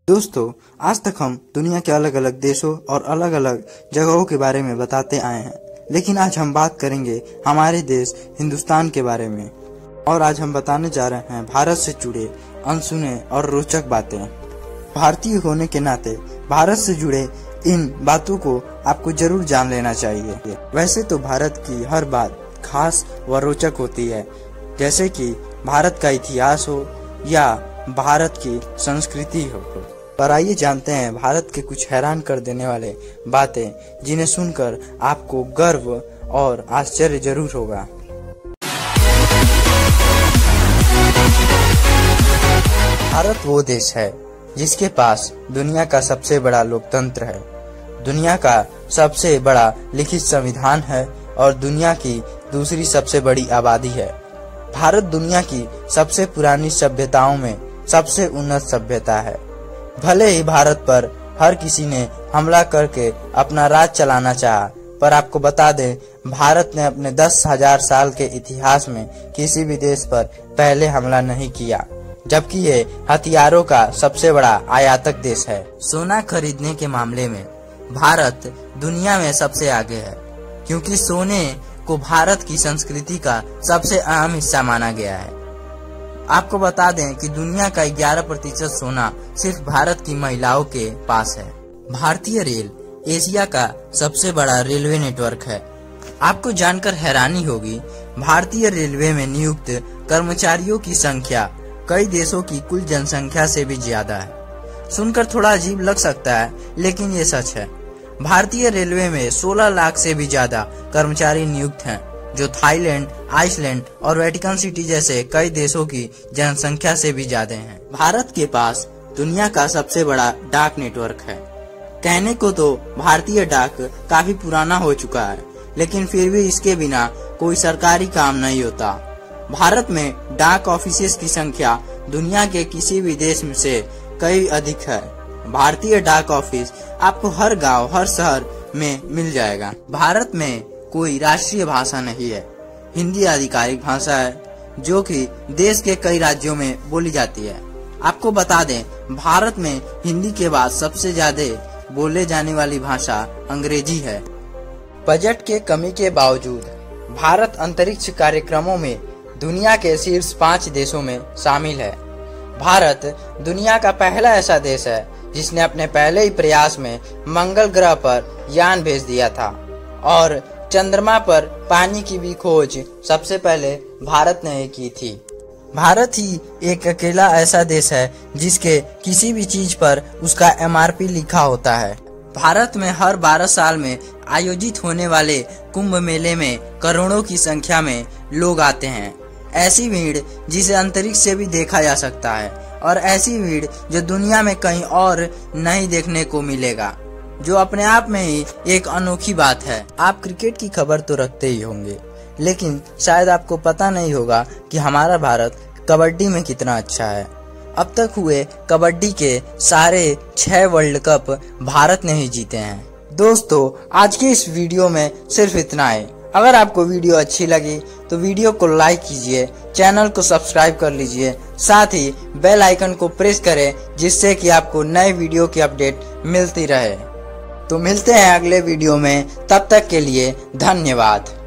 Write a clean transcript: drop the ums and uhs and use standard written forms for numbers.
दोस्तों, आज तक हम दुनिया के अलग अलग देशों और अलग अलग जगहों के बारे में बताते आए हैं, लेकिन आज हम बात करेंगे हमारे देश हिंदुस्तान के बारे में। और आज हम बताने जा रहे हैं भारत से जुड़े अनसुने और रोचक बातें। भारतीय होने के नाते भारत से जुड़े इन बातों को आपको जरूर जान लेना चाहिए। वैसे तो भारत की हर बात खास व रोचक होती है, जैसे कि भारत का इतिहास हो या भारत की संस्कृति हो। पर आइए जानते हैं भारत के कुछ हैरान कर देने वाले बातें, जिन्हें सुनकर आपको गर्व और आश्चर्य जरूर होगा। भारत वो देश है जिसके पास दुनिया का सबसे बड़ा लोकतंत्र है, दुनिया का सबसे बड़ा लिखित संविधान है और दुनिया की दूसरी सबसे बड़ी आबादी है। भारत दुनिया की सबसे पुरानी सभ्यताओं में सबसे उन्नत सभ्यता है। भले ही भारत पर हर किसी ने हमला करके अपना राज चलाना चाहा, पर आपको बता दें, भारत ने अपने 10,000 साल के इतिहास में किसी भी देश पर पहले हमला नहीं किया, जबकि ये हथियारों का सबसे बड़ा आयातक देश है। सोना खरीदने के मामले में भारत दुनिया में सबसे आगे है, क्योंकि सोने को भारत की संस्कृति का सबसे अहम हिस्सा माना गया है। आपको बता दें कि दुनिया का 11% सोना सिर्फ भारत की महिलाओं के पास है। भारतीय रेल एशिया का सबसे बड़ा रेलवे नेटवर्क है। आपको जानकर हैरानी होगी, भारतीय रेलवे में नियुक्त कर्मचारियों की संख्या कई देशों की कुल जनसंख्या से भी ज्यादा है। सुनकर थोड़ा अजीब लग सकता है, लेकिन ये सच है। भारतीय रेलवे में 16 लाख से भी ज्यादा कर्मचारी नियुक्त हैं, जो थाईलैंड, आइसलैंड और वेटिकन सिटी जैसे कई देशों की जनसंख्या से भी ज्यादा हैं। भारत के पास दुनिया का सबसे बड़ा डाक नेटवर्क है। कहने को तो भारतीय डाक काफी पुराना हो चुका है, लेकिन फिर भी इसके बिना कोई सरकारी काम नहीं होता। भारत में डाक ऑफिसेस की संख्या दुनिया के किसी भी देश में से कई अधिक है। भारतीय डाक ऑफिस आपको हर गांव, हर शहर में मिल जाएगा। भारत में कोई राष्ट्रीय भाषा नहीं है। हिंदी आधिकारिक भाषा है, जो कि देश के कई राज्यों में बोली जाती है। आपको बता दें, भारत में हिंदी के बाद सबसे ज्यादा बोले जाने वाली भाषा अंग्रेजी है। बजट के कमी के बावजूद भारत अंतरिक्ष कार्यक्रमों में दुनिया के शीर्ष 5 देशों में शामिल है। भारत दुनिया का पहला ऐसा देश है जिसने अपने पहले ही प्रयास में मंगल ग्रह पर यान भेज दिया था, और चंद्रमा पर पानी की भी खोज सबसे पहले भारत ने ही की थी। भारत ही एक अकेला ऐसा देश है जिसके किसी भी चीज पर उसका MRP लिखा होता है। भारत में हर 12 साल में आयोजित होने वाले कुंभ मेले में करोड़ों की संख्या में लोग आते हैं। ऐसी भीड़ जिसे अंतरिक्ष से भी देखा जा सकता है, और ऐसी भीड़ जो दुनिया में कहीं और नहीं देखने को मिलेगा, जो अपने आप में ही एक अनोखी बात है। आप क्रिकेट की खबर तो रखते ही होंगे, लेकिन शायद आपको पता नहीं होगा कि हमारा भारत कबड्डी में कितना अच्छा है। अब तक हुए कबड्डी के सारे 6 वर्ल्ड कप भारत ने ही जीते हैं। दोस्तों, आज के इस वीडियो में सिर्फ इतना ही। अगर आपको वीडियो अच्छी लगी तो वीडियो को लाइक कीजिए, चैनल को सब्सक्राइब कर लीजिए, साथ ही बेल आइकन को प्रेस करें, जिससे कि आपको नए वीडियो की अपडेट मिलती रहे। तो मिलते हैं अगले वीडियो में, तब तक के लिए धन्यवाद।